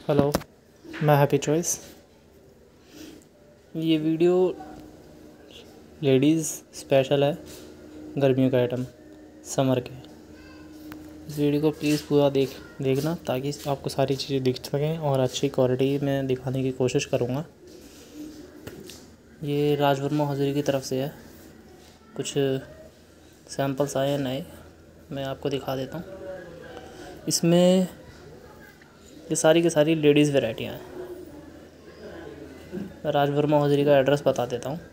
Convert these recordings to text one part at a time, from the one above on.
Hello, मैं happy choice. ये video ladies special है, गर्मियों का आइटम समर के। इस वीडियो को प्लीज़ पूरा देखना ताकि आपको सारी चीज़ें दिख सकें और अच्छी क्वालिटी में दिखाने की कोशिश करूँगा। ये राजवर्मा हौजरी की तरफ से है, कुछ सैम्पल्स आए हैं नए, मैं आपको दिखा देता हूँ। इसमें ये सारी की सारी लेडीज़ वैरायटियाँ हैं। राजवर्मा हौजरी का एड्रेस बता देता हूँ।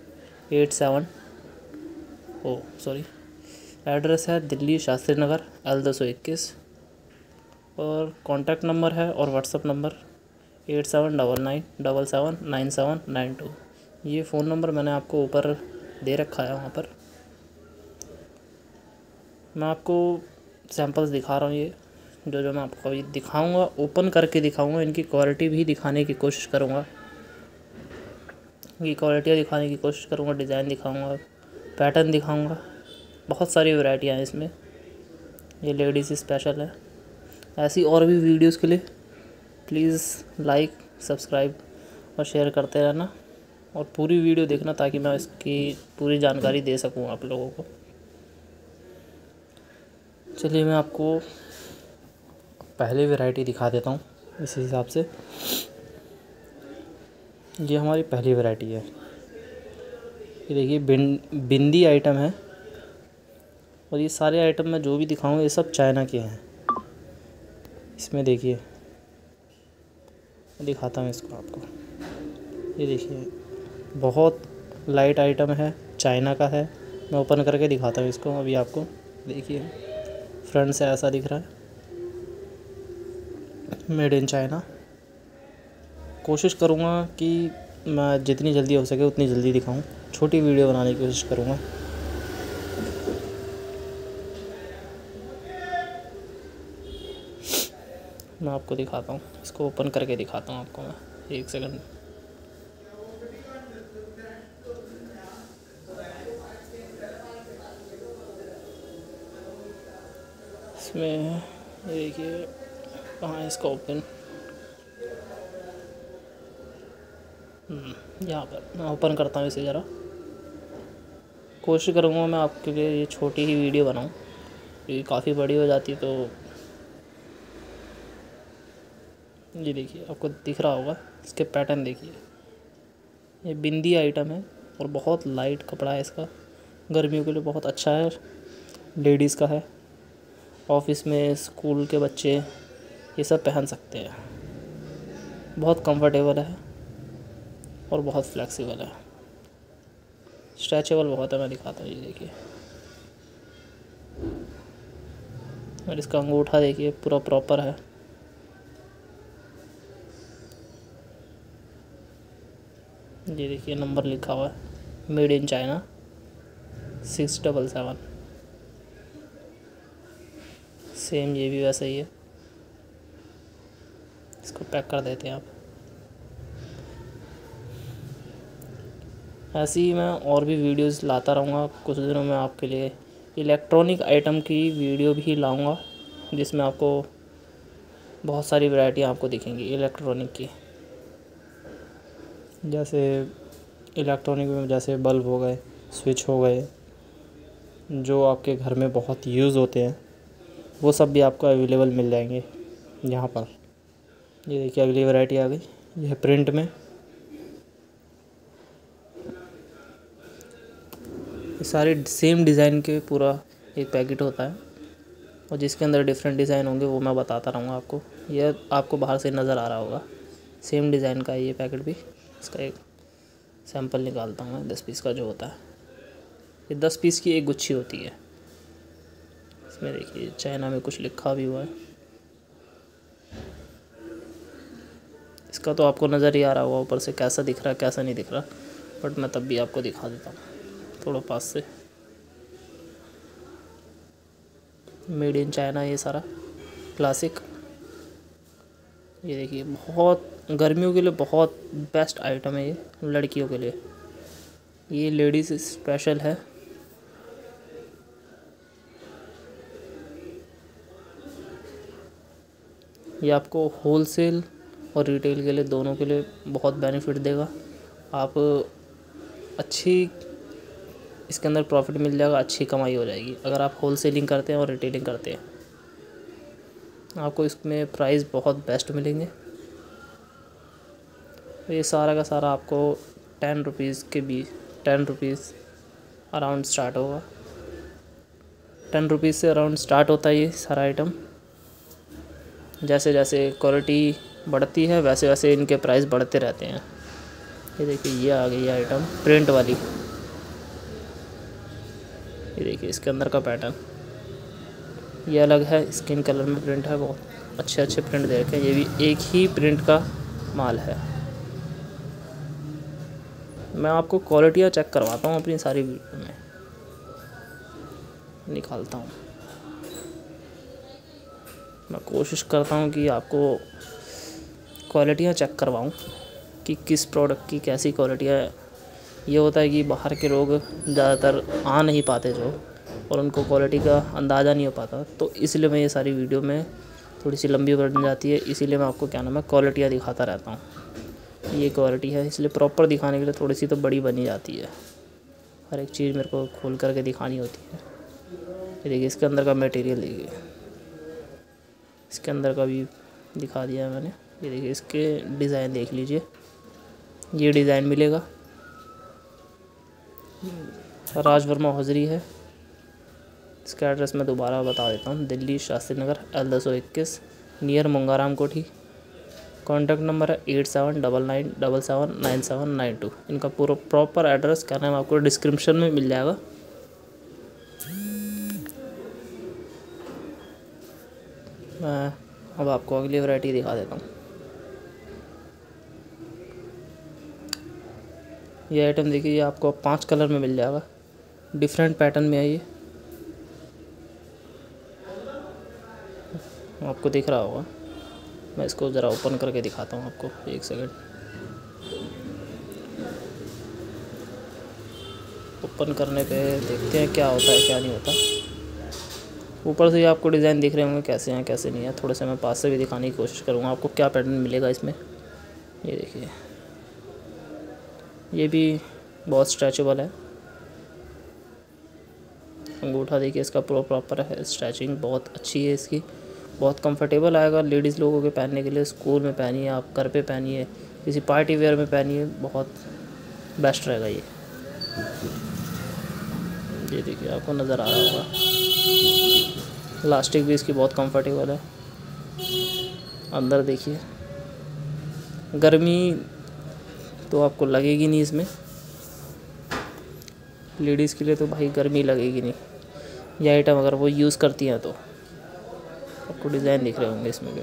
एड्रेस है दिल्ली शास्त्री नगर L221 और कॉन्टैक्ट नंबर है और व्हाट्सअप नंबर 8799779792। ये फ़ोन नंबर मैंने आपको ऊपर दे रखा है। वहाँ पर मैं आपको सैंपल्स दिखा रहा हूँ। ये जो मैं आपको अभी दिखाऊंगा, ओपन करके दिखाऊंगा, इनकी क्वालिटी भी दिखाने की कोशिश करूँगा। ये क्वालिटियाँ दिखाने की कोशिश करूँगा, डिज़ाइन दिखाऊंगा, पैटर्न दिखाऊंगा। बहुत सारी वैरायटियाँ हैं इसमें। ये लेडीज़ स्पेशल है। ऐसी और भी वीडियोस के लिए प्लीज़ लाइक, सब्सक्राइब और शेयर करते रहना और पूरी वीडियो देखना ताकि मैं इसकी पूरी जानकारी दे सकूँ आप लोगों को। चलिए मैं आपको पहले वैरायटी दिखा देता हूँ। इस हिसाब से ये हमारी पहली वैरायटी है। ये देखिए बिंदी आइटम है और ये सारे आइटम मैं जो भी दिखाऊँ ये सब चाइना के हैं। इसमें देखिए, दिखाता हूँ इसको आपको। ये देखिए बहुत लाइट आइटम है, चाइना का है। मैं ओपन करके दिखाता हूँ इसको अभी आपको। देखिए फ्रंट से ऐसा दिख रहा है, मेड इन चाइना। कोशिश करूँगा कि मैं जितनी जल्दी हो सके उतनी जल्दी दिखाऊँ, छोटी वीडियो बनाने की कोशिश करूँगा। मैं आपको दिखाता हूँ, इसको ओपन करके दिखाता हूँ आपको मैं। एक सेकंड। इसमें ये देखिए कहाँ है इसका ओपन। यहाँ पर मैं ओपन करता हूँ इसे ज़रा। कोशिश करूँगा मैं आपके लिए ये छोटी ही वीडियो बनाऊँ, ये काफ़ी बड़ी हो जाती है तो। ये देखिए आपको दिख रहा होगा, इसके पैटर्न देखिए। ये बिंदी आइटम है और बहुत लाइट कपड़ा है इसका, गर्मियों के लिए बहुत अच्छा है। लेडीज़ का है, ऑफिस में स्कूल के बच्चे ये सब पहन सकते हैं। बहुत कंफर्टेबल है और बहुत फ्लेक्सिबल है, स्ट्रेचेबल बहुत है। मैं दिखाता हूँ, ये देखिए। और इसका अंगूठा देखिए पूरा प्रॉपर है। ये देखिए नंबर लिखा हुआ है, मेड इन चाइना 677। सेम ये भी वैसा ही है। इसको पैक कर देते हैं आप। ऐसे ही मैं और भी वीडियोस लाता रहूँगा। कुछ दिनों में आपके लिए इलेक्ट्रॉनिक आइटम की वीडियो भी लाऊँगा, जिसमें आपको बहुत सारी वैरायटियाँ आपको दिखेंगी इलेक्ट्रॉनिक की। जैसे इलेक्ट्रॉनिक में जैसे बल्ब हो गए, स्विच हो गए, जो आपके घर में बहुत यूज़ होते हैं, वो सब भी आपको अवेलेबल मिल जाएंगे यहाँ पर। ये देखिए अगली वैरायटी आ गई, यह प्रिंट में। ये सारे सेम डिज़ाइन के पूरा एक पैकेट होता है और जिसके अंदर डिफरेंट डिज़ाइन होंगे वो मैं बताता रहूँगा आपको। यह आपको बाहर से नज़र आ रहा होगा, सेम डिज़ाइन का है ये पैकेट भी। इसका एक सैंपल निकालता हूँ मैं, 10 पीस का जो होता है। ये 10 पीस की एक गुच्छी होती है। इसमें देखिए चाइना में कुछ लिखा भी हुआ है। इसका तो आपको नज़र ही आ रहा होगा ऊपर से कैसा दिख रहा है कैसा नहीं दिख रहा, बट मैं तब भी आपको दिखा देता हूँ थोड़ा पास से। मेड इन चाइना ये सारा क्लासिक। ये देखिए बहुत गर्मियों के लिए बहुत बेस्ट आइटम है ये, लड़कियों के लिए। ये लेडीज़ स्पेशल है। ये आपको होलसेल और रिटेल के लिए, दोनों के लिए बहुत बेनिफिट देगा। आप अच्छी इसके अंदर प्रॉफिट मिल जाएगा, अच्छी कमाई हो जाएगी अगर आप होल सेलिंग करते हैं और रिटेलिंग करते हैं। आपको इसमें प्राइस बहुत बेस्ट मिलेंगे। ये सारा का सारा आपको 10 रुपीज़ के बीच 10 रुपीज़ अराउंड स्टार्ट होगा। 10 रुपीज़ से अराउंड स्टार्ट होता है ये सारा आइटम। जैसे जैसे क्वालिटी बढ़ती है वैसे वैसे इनके प्राइस बढ़ते रहते हैं। ये देखिए, ये आ गई आइटम प्रिंट वाली। ये देखिए इसके अंदर का पैटर्न ये अलग है, स्किन कलर में प्रिंट है, बहुत अच्छे अच्छे प्रिंट दे रखे हैं। ये भी एक ही प्रिंट का माल है। मैं आपको क्वालिटियाँ चेक करवाता हूँ अपनी सारी वीडियो में, निकालता हूँ। मैं कोशिश करता हूँ कि आपको क्वालिटियाँ चेक करवाऊँ कि किस प्रोडक्ट की कैसी क्वालिटियाँ है। ये होता है कि बाहर के लोग ज़्यादातर आ नहीं पाते जो, और उनको क्वालिटी का अंदाज़ा नहीं हो पाता, तो इसलिए मैं ये सारी वीडियो में थोड़ी सी लंबी बन जाती है। इसीलिए मैं आपको क्या नाम है क्वालिटियाँ दिखाता रहता हूँ। ये क्वालिटी है, इसलिए प्रॉपर दिखाने के लिए थोड़ी सी तो बड़ी बनी जाती है। हर एक चीज़ मेरे को खोल करके दिखानी होती है। ये देखिए इसके अंदर का मटेरियल देखिए, इसके अंदर का भी दिखा दिया है मैंने। ये देखिए इसके डिज़ाइन देख लीजिए, ये डिज़ाइन मिलेगा। राज वर्मा हौजरी है। इसका एड्रेस मैं दोबारा बता देता हूँ, Delhi Shastri Nagar L221 near Mangaram Kothi. Contact number है 8799779792। इनका पूरा प्रॉपर एड्रेस क्या नाम आपको डिस्क्रिप्शन में मिल जाएगा। मैं अब आपको अगली वैरायटी दिखा देता हूँ। ये आइटम देखिए, ये आपको 5 कलर में मिल जाएगा, डिफरेंट पैटर्न में है। ये आपको दिख रहा होगा, मैं इसको ज़रा ओपन करके दिखाता हूँ आपको, एक सेकंड। ओपन करने पे देखते हैं क्या होता है क्या नहीं होता। ऊपर से ही आपको डिज़ाइन दिख रहे होंगे कैसे हैं कैसे नहीं है। थोड़े से मैं पास से भी दिखाने की कोशिश करूँगा आपको क्या पैटर्न मिलेगा इसमें। ये देखिए, ये भी बहुत स्ट्रेचेबल है। अंगूठा देखिए इसका प्रॉपर है, स्ट्रेचिंग बहुत अच्छी है इसकी, बहुत कंफर्टेबल आएगा लेडीज़ लोगों के पहनने के लिए। स्कूल में पहनिए, आप घर पे पहनिए, किसी पार्टी वेयर में पहनिए, बहुत बेस्ट रहेगा ये। ये देखिए आपको नज़र आ रहा होगा, इलास्टिक भी इसकी बहुत कंफर्टेबल है। अंदर देखिए, गर्मी तो आपको लगेगी नहीं इसमें, लेडीज़ के लिए तो भाई गर्मी लगेगी नहीं ये आइटम अगर वो यूज़ करती हैं तो। आपको डिज़ाइन दिख रहे होंगे इसमें भी।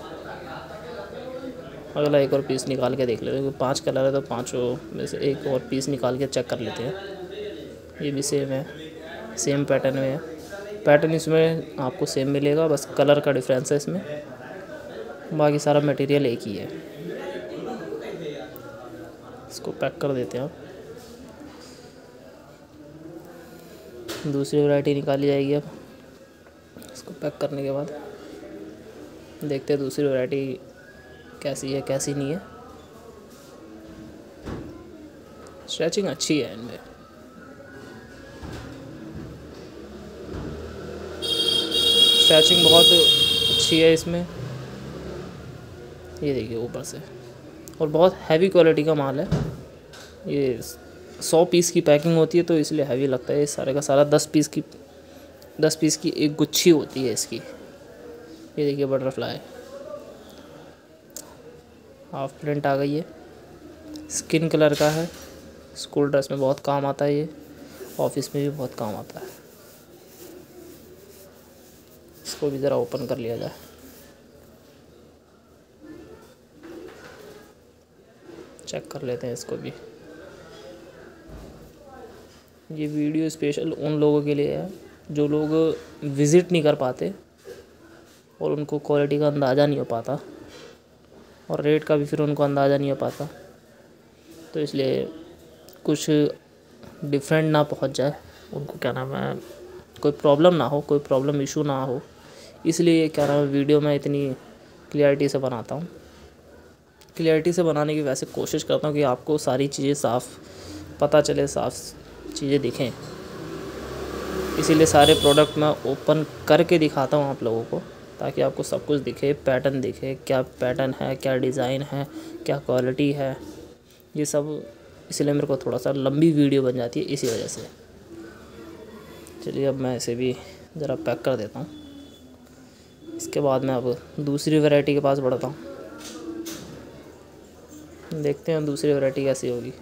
अगला एक और पीस निकाल के देख लेते हैं, 5 कलर है तो 5 में से एक और पीस निकाल के चेक कर लेते हैं। ये भी सेम है, सेम पैटर्न में है। पैटर्न इसमें आपको सेम मिलेगा, बस कलर का डिफरेंस है इसमें, बाकी सारा मटेरियल एक ही है। इसको पैक कर देते हैं। दूसरी वैरायटी निकाली जाएगी अब। इसको पैक करने के बाद देखते हैं दूसरी वैरायटी कैसी है कैसी नहीं है। स्ट्रेचिंग अच्छी है इनमें, स्ट्रेचिंग बहुत अच्छी है इसमें। ये देखिए ऊपर से, और बहुत हैवी क्वालिटी का माल है। ये 100 पीस की पैकिंग होती है तो इसलिए हैवी लगता है। ये सारे का सारा 10 पीस की एक गुच्छी होती है इसकी। ये देखिए बटरफ्लाई हाफ प्रिंट आ गई है, स्किन कलर का है। स्कूल ड्रेस में बहुत काम आता है ये, ऑफिस में भी बहुत काम आता है। इसको भी ज़रा ओपन कर लिया जाए। चेक कर लेते हैं इसको भी। ये वीडियो स्पेशल उन लोगों के लिए है जो लोग विज़िट नहीं कर पाते और उनको क्वालिटी का अंदाज़ा नहीं हो पाता, और रेट का भी फिर उनको अंदाज़ा नहीं हो पाता, तो इसलिए कुछ डिफरेंट ना पहुंच जाए उनको, क्या नाम है, कोई प्रॉब्लम ना हो, कोई प्रॉब्लम इशू ना हो, इसलिए क्या नाम है वीडियो में इतनी क्लियरिटी से बनाता हूँ। क्लियरिटी से बनाने की वैसे कोशिश करता हूँ कि आपको सारी चीज़ें साफ़ पता चले, साफ़ चीज़ें दिखें। इसीलिए सारे प्रोडक्ट मैं ओपन करके दिखाता हूँ आप लोगों को, ताकि आपको सब कुछ दिखे, पैटर्न दिखे, क्या पैटर्न है, क्या डिज़ाइन है, क्या क्वालिटी है, ये सब। इसलिए मेरे को थोड़ा सा लंबी वीडियो बन जाती है इसी वजह से। चलिए अब मैं इसे भी ज़रा पैक कर देता हूँ। इसके बाद मैं अब दूसरी वैरायटी के पास बढ़ता हूँ। देखते हैं दूसरी वैरायटी कैसी होगी।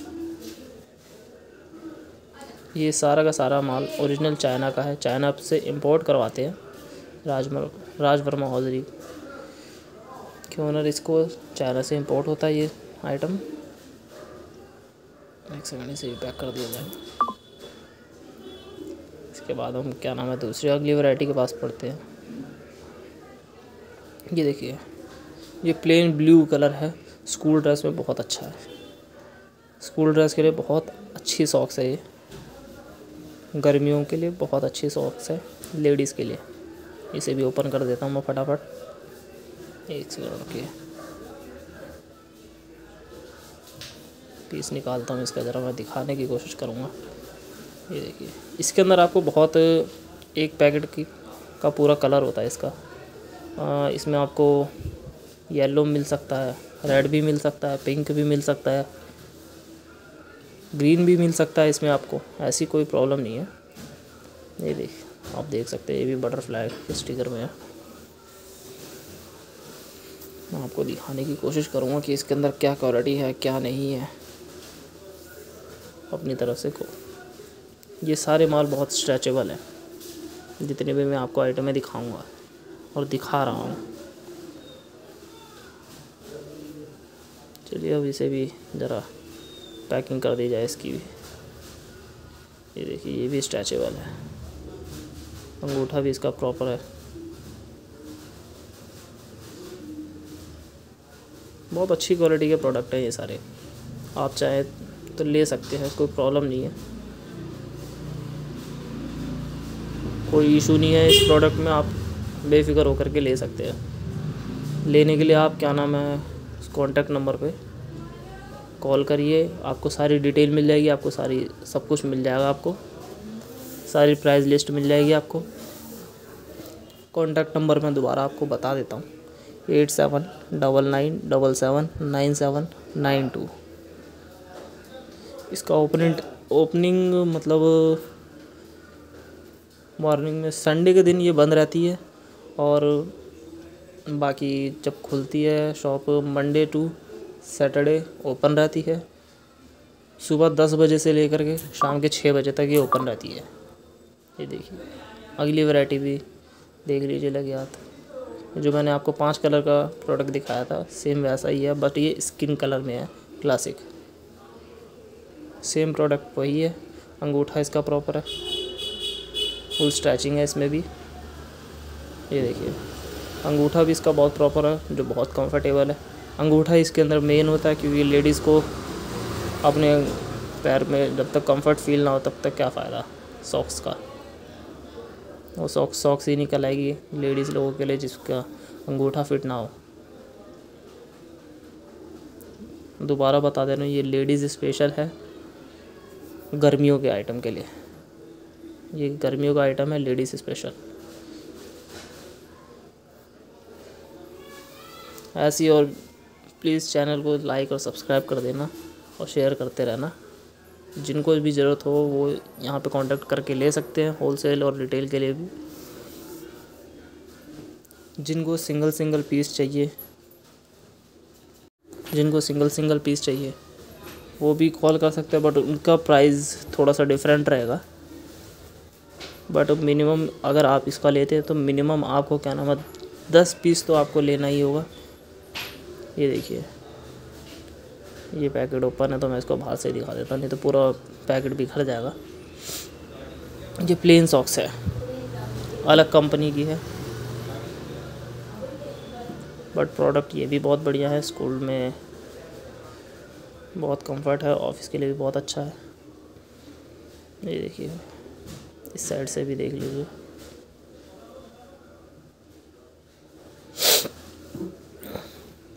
ये सारा का सारा माल ओरिजिनल चाइना का है, चाइना से इंपोर्ट करवाते हैं राज वर्मा हॉजरी के ओनर। इसको चाइना से इंपोर्ट होता है ये आइटम। एक सेकंड से पैक कर दिया जाए। इसके बाद हम क्या नाम है दूसरी अगली वैरायटी के पास पढ़ते हैं। ये देखिए, ये प्लेन ब्लू कलर है, स्कूल ड्रेस में बहुत अच्छा है। स्कूल ड्रेस के लिए बहुत अच्छी सॉक्स है ये, गर्मियों के लिए बहुत अच्छी सॉक्स है लेडीज़ के लिए। इसे भी ओपन कर देता हूँ मैं फटाफट। एक सेकंड के पीस निकालता हूँ इसका, ज़रा मैं दिखाने की कोशिश करूँगा। ये देखिए, इसके अंदर आपको बहुत एक पैकेट का पूरा कलर होता है इसका। इसमें आपको येलो मिल सकता है, रेड भी मिल सकता है, पिंक भी मिल सकता है, ग्रीन भी मिल सकता है। इसमें आपको ऐसी कोई प्रॉब्लम नहीं है। ये देखिए, आप देख सकते हैं ये भी बटरफ्लाई के स्टिकर में है। मैं आपको दिखाने की कोशिश करूँगा कि इसके अंदर क्या क्वालिटी है, क्या नहीं है अपनी तरफ से। ये सारे माल बहुत स्ट्रेचेबल है, जितने भी मैं आपको आइटमें दिखाऊंगा और दिखा रहा हूँ। चलिए अब इसे भी ज़रा पैकिंग कर दी जाए इसकी भी। ये देखिए, ये भी स्ट्रेचेबल है, अंगूठा भी इसका प्रॉपर है। बहुत अच्छी क्वालिटी के प्रोडक्ट हैं ये सारे, आप चाहे तो ले सकते हैं, कोई प्रॉब्लम नहीं है, कोई इशू नहीं है। इस प्रोडक्ट में आप बेफिक्र होकर के ले सकते हैं। लेने के लिए आप क्या नाम है कॉन्टैक्ट नंबर पे कॉल करिए, आपको सारी डिटेल मिल जाएगी, आपको सारी सब कुछ मिल जाएगा, आपको सारी प्राइस लिस्ट मिल जाएगी आपको। कॉन्टैक्ट नंबर मैं दोबारा आपको बता देता हूँ, 8799779792। इसका ओपनिंग मतलब मॉर्निंग में संडे के दिन ये बंद रहती है, और बाकी जब खुलती है shop Monday to Saturday open रहती है। सुबह 10 बजे से लेकर के शाम के 6 बजे तक ये ओपन रहती है। ये देखिए, अगली वैरायटी भी देख लीजिए लगे हाथ। जो मैंने आपको 5 कलर का प्रोडक्ट दिखाया था सेम वैसा ही है, बट ये स्किन कलर में है, क्लासिक। सेम प्रोडक्ट वही है, अंगूठा इसका प्रॉपर है, फुल स्ट्रैचिंग है इसमें भी। ये देखिए, अंगूठा भी इसका बहुत प्रॉपर है, जो बहुत कंफर्टेबल है। अंगूठा इसके अंदर मेन होता है, क्योंकि लेडीज़ को अपने पैर में जब तक कंफर्ट फील ना हो तब तक क्या फ़ायदा सॉक्स का। वो सॉक्स ही निकल आएगी लेडीज़ लोगों के लिए जिसका अंगूठा फिट ना हो। दोबारा बता दे रहा हूँ, ये लेडीज़ स्पेशल है गर्मियों के आइटम के लिए। ये गर्मियों का आइटम है, लेडीज़ स्पेशल। ऐसी और प्लीज़ चैनल को लाइक और सब्सक्राइब कर देना और शेयर करते रहना। जिनको भी ज़रूरत हो वो यहाँ पे कांटेक्ट करके ले सकते हैं, होलसेल और रिटेल के लिए भी। जिनको सिंगल सिंगल पीस चाहिए वो भी कॉल कर सकते हैं, बट उनका प्राइस थोड़ा सा डिफरेंट रहेगा। बट मिनिमम अगर आप इसका लेते हैं तो मिनिमम आपको क्या नाम है 10 पीस तो आपको लेना ही होगा। ये देखिए, ये पैकेट ओपन है तो मैं इसको बाहर से दिखा देता, नहीं तो पूरा पैकेट बिखर जाएगा। ये प्लेन सॉक्स है, अलग कंपनी की है, बट प्रोडक्ट ये भी बहुत बढ़िया है। स्कूल में बहुत कंफर्ट है, ऑफिस के लिए भी बहुत अच्छा है। ये देखिए, इस साइड से भी देख लीजिए।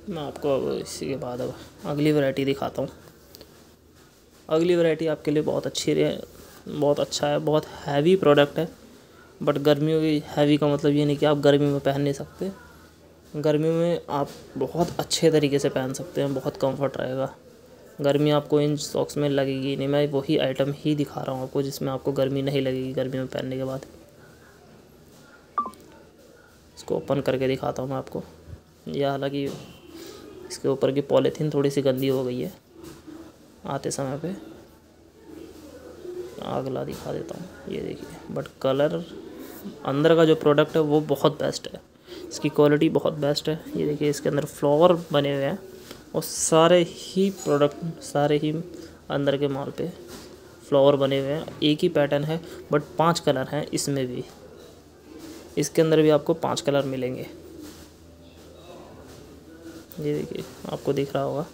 मैं आपको अब इसी के बाद अब अगली वैरायटी दिखाता हूँ। अगली वैरायटी आपके लिए बहुत अच्छी बहुत अच्छा है, बहुत हैवी प्रोडक्ट है। बट गर्मियों की हैवी का मतलब ये नहीं कि आप गर्मी में पहन नहीं सकते। गर्मियों में आप बहुत अच्छे तरीके से पहन सकते हैं, बहुत कंफर्ट रहेगा। गर्मी आपको इन सॉक्स में लगेगी नहीं। मैं वही आइटम ही दिखा रहा हूँ आपको जिसमें आपको गर्मी नहीं लगेगी गर्मी में पहनने के बाद। इसको ओपन करके दिखाता हूँ मैं आपको। यह हालांकि इसके ऊपर की पॉलीथीन थोड़ी सी गंदी हो गई है आते समय पे। अगला दिखा देता हूँ, ये देखिए। बट कलर अंदर का जो प्रोडक्ट है वो बहुत बेस्ट है, इसकी क्वालिटी बहुत बेस्ट है। ये देखिए इसके अंदर फ्लावर बने हुए हैं और सारे ही अंदर के माल पे फ्लावर बने हुए हैं। एक ही पैटर्न है बट 5 कलर हैं इसमें भी। इसके अंदर भी आपको 5 कलर मिलेंगे। ये देखिए आपको दिख रहा होगा,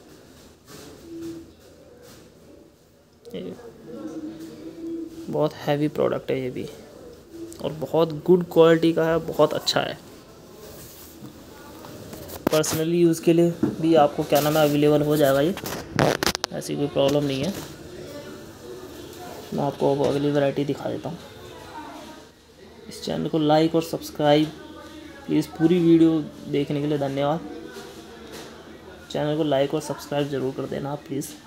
ये बहुत हैवी प्रोडक्ट है ये भी और बहुत गुड क्वालिटी का है, बहुत अच्छा है। पर्सनली यूज़ के लिए भी आपको क्या नाम है अवेलेबल हो जाएगा, ये ऐसी कोई प्रॉब्लम नहीं है। मैं आपको अब अगली वैरायटी दिखा देता हूँ। इस चैनल को लाइक और सब्सक्राइब प्लीज़। पूरी वीडियो देखने के लिए धन्यवाद। चैनल को लाइक और सब्सक्राइब ज़रूर कर देना आप प्लीज़।